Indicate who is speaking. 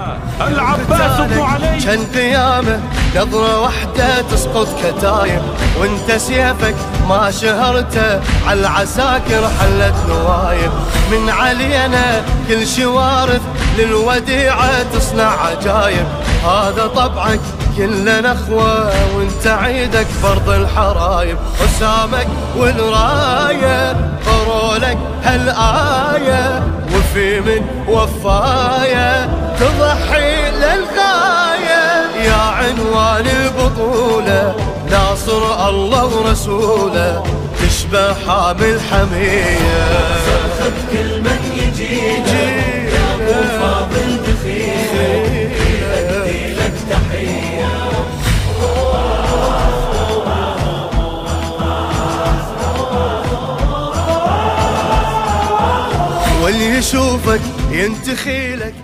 Speaker 1: العباس بن علي.
Speaker 2: كان قيامه نظرة واحدة تسقط كتايب، وانت سيفك ما شهرته عالعساكر حلت نوايب. من علينا كل شوارث للوديعة تصنع عجايب، هذا طبعك كلنا اخوة وانت عيدك فرض الحرايب. حسامك والراية قرولك هالآية، وفي من وفاية تضحي للغاية. يا عنوان البطولة ناصر الله ورسوله، تشبه حامل حمية.
Speaker 3: صرخة كل من يجينا يا ابو فاضل بخير، يؤدي لك تحية.
Speaker 2: واللي يشوفك ينتخي لك